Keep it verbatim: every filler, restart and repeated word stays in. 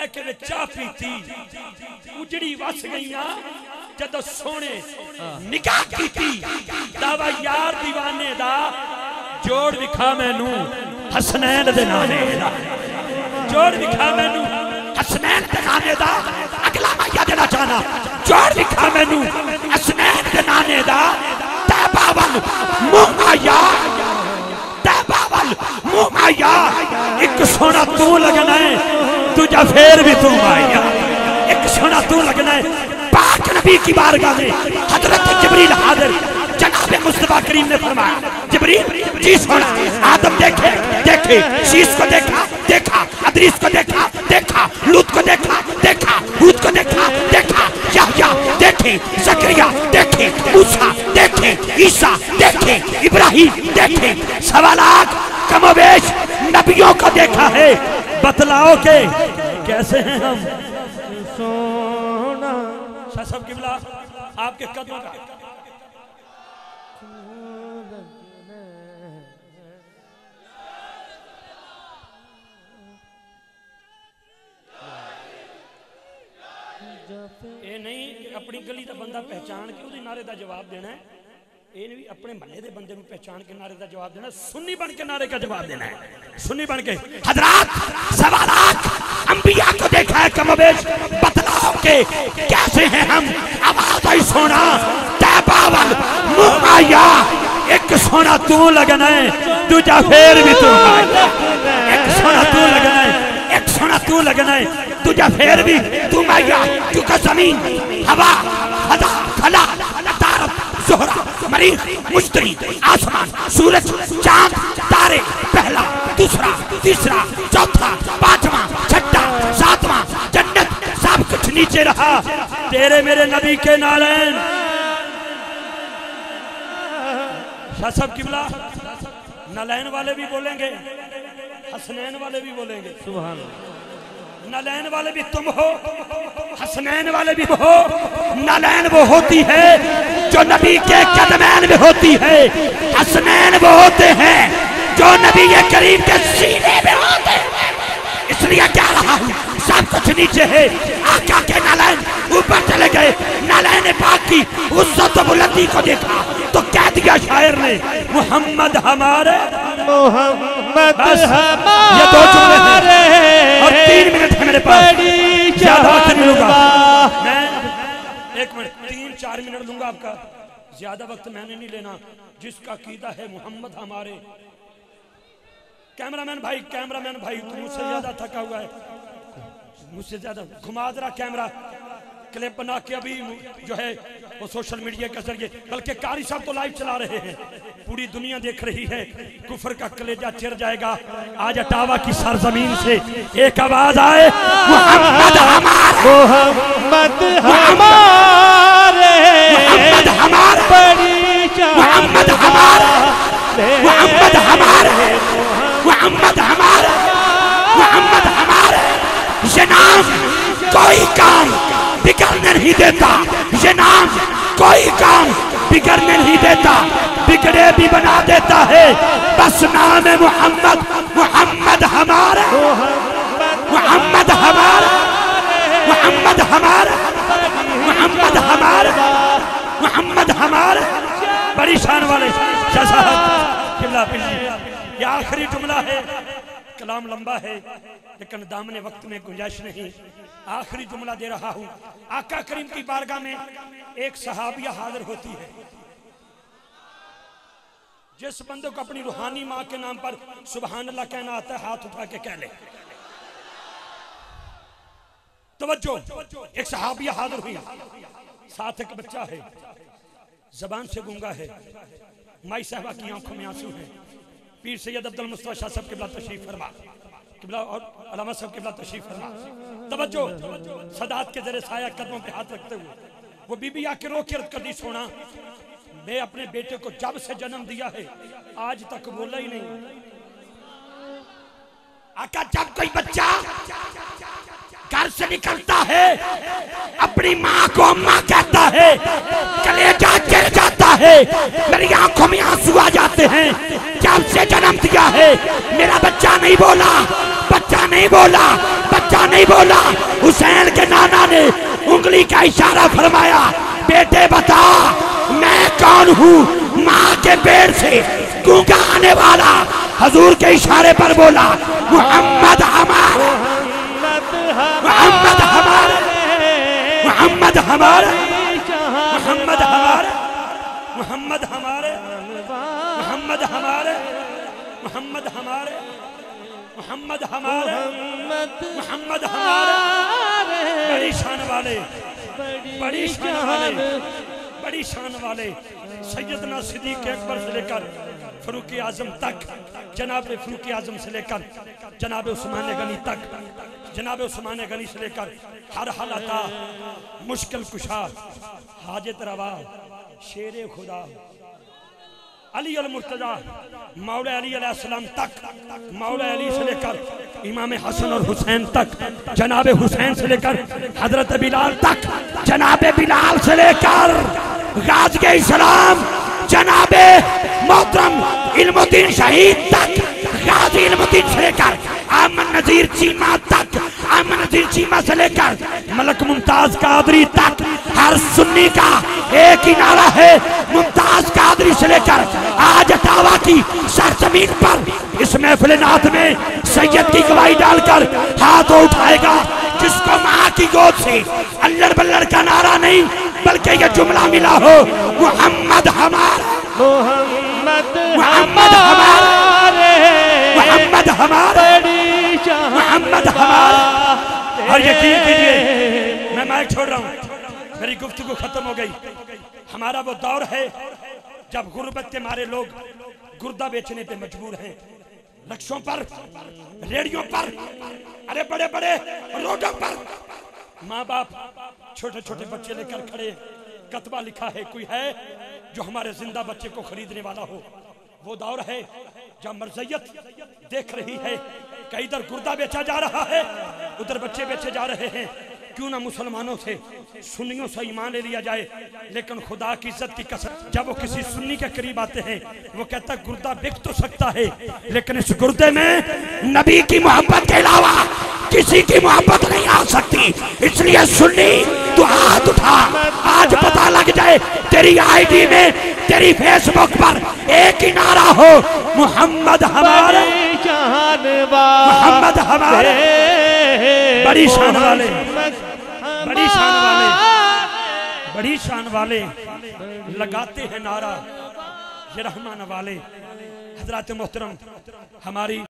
बह के चाह पीती उजड़ी वस गई जदों सोने निगाह कीती दावा यार दीवाने दा जोड़ विखा मैनू हसनैन दे नामे दा जोड़ विखा मैनू हसनैन दे नामे दा अगला मैं देना चाहना जोड़ विखा मैनू हसनैन दे नामे दा तैबावल मुंह आया तैबावल मुंह आया एक सोना तू लगना है तुझा फेर भी तू आया एक सोना तू लगना है पाक नबी की बारगाह में हजरत जिब्रील हाजिर जनाब मुस्तफा करीम ने फरमाया जिब्रील जी सोना आदम देखे देखे शीश को देखा देखा अदरीस को देखा देखा लूत को देखा देखा हूद को देखा देखा याहया देखे जकरिया देखे मूसा देखे ईसा देखे इब्राहिम देखे सवा लाख कमोबेश नबियों को देखा है बतलाओ के कैसे हैं हम सोना शाह साहब किबला आपके कदमों का ये नहीं अपनी गली का बंदा पहचान के उस नारे का जवाब देना है ये भी अपने महल्ले के बंदे को पहचान के नारे का जवाब देना सुन्नी बन के नारे का जवाब देना है सुन्नी बन के हजरात सवा लाख अंबिया को देखा है कमोबेश बतलाओ के कैसे हैं हम आवाज आई सोना तैबावल मुंह आया एक सोना तू लगना है तुझा फेर भी तू आया एक सोना तू लगना है एक सोना तू लगना है तुझा फेर भी तू आया क्योंकि जमीन हवा फजा खला तारत ज़ोहरा मरीख मुश्तरी आसमान सूरज चांद तारे पहला दूसरा तीसरा चौथा पांचवा छठा सातवां जन्नत सब कुछ नीचे रहा तेरे मेरे नबी के नालैन शाह साहब किबला नालैन वाले भी बोलेंगे हसनैन वाले भी बोलेंगे सुभान अल्लाह नालैन वाले भी तुम हो हसनैन वाले भी हो नालैन वो होती है जो नबी के कदमैन में होती है हसनैन वो होते हैं जो नबी के करीम के सीने में होते हैं इसलिए क्या रहा हूँ सब कुछ नीचे है आका के नालैन ऊपर चले गए नालैन पाक की उस्सत बुलंदी को देखा तो कह दिया शायर ने मोहम्मद हमारे मोहम्मद हमारे ये दो जुमले हैं और तीन मिनट है मेरे पास ज्यादा वक्त नहीं लूंगा मैं एक मिनट तीन चार मिनट लूंगा आपका ज्यादा वक्त मैंने नहीं लेना जिसका कीदा है मोहम्मद हमारे कैमरामैन भाई कैमरामैन भाई तू मुझसे ज्यादा थका हुआ है मुझसे ज्यादा घुमा जरा कैमरा क्लिप बना के अभी जो है वो सोशल मीडिया के जरिए बल्कि कारी साहब तो लाइव चला रहे हैं पूरी दुनिया देख रही है कुफर का कलेजा चिर जाएगा आज अटावा की सरजमीन से एक आवाज आए मोहम्मद हमारे मोहम्मद हमारे मोहम्मद हमारे मोहम्मद हमारे मोहम्मद हमारे मोहम्मद हमारे मोहम्मद हमारे ये नाम कोई काम बिगड़ने नहीं देता ये नाम कोई काम बिगड़ने नहीं देता बिगड़े भी बना देता है बस नाम है मोहम्मद मोहम्मद हमारा मोहम्मद हमारा मोहम्मद हमारा मोहम्मद हमारा मोहम्मद हमारा बड़ी शान वाले शाह साहब किबला ये आखिरी जुमला है कलाम लंबा है लेकिन दामने वक्त में गुंजाइश नहीं आखिरी जुमला दे रहा हूं आका करीम की बारगाह में एक सहाबिया हाजिर होती है जिस बंदे को अपनी रूहानी माँ के नाम पर सुभान अल्लाह कहना आता है हाथ उठा के कह ले तवज्जो एक सहाबिया हाजिर हुई साथ एक बच्चा है जबान से गूंगा है माई साहबा की आंखों में आंसू है पीर सैयद अब्दुल मुस्तफा शाह साहब किबला तशरीफ फरमा किबला और अलामा साहब किबला तशरीफ फरमा तवज्जो सदात के जरिए साया कदमों पे हाथ रखते हुए वो बीबी आके रो के अर्ज करती सोना मैं अपने बेटे को जब से जन्म दिया है आज तक बोला ही नहीं आका जब कोई बच्चा घर से निकलता है अपनी माँ को अम्मा कहता है कलेजा चिर जाता है मेरी आंखों में आंसू आ जाते हैं जब से जन्म दिया है मेरा बच्चा नहीं बोला बच्चा नहीं बोला बच्चा नहीं बोला ने उंगली का इशारा फरमाया, बेटे बता मैं कौन हूँ। माँ के पेट से गूंगा आने वाला हजूर के इशारे पर बोला, मोहम्मद हमारा, मोहम्मद हमारा, मोहम्मद हमारा, मोहम्मद हमारा, मोहम्मद हमारे, मोहम्मद हमारे, मोहम्मद हमारे, मोहम्मद हमारे, मोहम्मद हमारे। बड़ी शान वाले, बड़ी शान वाले, बड़ी शान वाले सैयदना सिद्दीक़ अकबर से लेकर फरूक आजम तक, जनाब फरूक आजम से लेकर जनाब उस्मान गनी तक, जनाब उस्मान गनी से लेकर हर हालात मुश्किल कुशा, हाजत रवा, शेर खुदा, अली अल मुर्तजा, मौला अली अलैहिस्सलाम तक, मौला अली से लेकर इमाम हसन और हुसैन तक, जनाब हुसैन से लेकर हजरत बिलाल तक, जनाब बिलाल से लेकर गाज़ी इस्लाम जनाबे मोहतरम इल्मुद्दीन शहीद तक, गाज़ी इल्मुद्दीन से लेकर अमन नज़ीर चीमा तक, अमन नज़ीर चीमा से लेकर मलक मुमताज कादरी तक, हर सुन्नी का एक ही नारा है, मुमताज कादरी से लेकर आज अटावा की सरजमीन पर इस महफिल नात में सैयद की गवाही डालकर हाथ उठाएगा जिसको माँ की गोद से अल्लड़ बल्लड़ का नारा नहीं बल्कि यह जुमला मिला हो, मोहम्मद हमारा, मोहम्मद मोहम्मद हमारा, मोहम्मद हमारा, मोहम्मद हमारा। और यकीन कीजिए मैं माइक छोड़ रहा हूँ, मेरी गुफ्तगू खत्म हो गई। हमारा वो दौर है जब गुर्बत के मारे लोग गुर्दा बेचने पे मजबूर हैं, रक्षों पर, रेडियो पर, अरे बड़े बड़े रोडों पर माँ बाप छोटे छोटे बच्चे लेकर खड़े, कतबा लिखा है कोई है जो हमारे जिंदा बच्चे को खरीदने वाला हो। वो दौर है जब मर्ज़ियत देख रही है कि इधर गुर्दा बेचा जा रहा है, उधर बच्चे बेचे जा रहे हैं। क्यों ना मुसलमानों से, सुन्नियों से ईमान ले लिया जाए। लेकिन खुदा की इज्जत की कसम, जब वो किसी सुन्नी के करीब आते हैं वो कहता है गुर्दा बिक तो सकता है लेकिन इस गुर्दे में नबी की मोहब्बत के अलावा किसी की मोहब्बत नहीं आ सकती। इसलिए सुन्नी तू हाथ उठा, आज पता लग जाए तेरी आईडी में, तेरी फेसबुक पर एक ही नारा हो, मोहम्मद हमारे, मोहम्मद हमारे। बड़ी शान वाले, बड़ी शान वाले, बड़ी शान वाले लगाते हैं नारा ये रहमान वाले। हजरत मोहतरम हमारी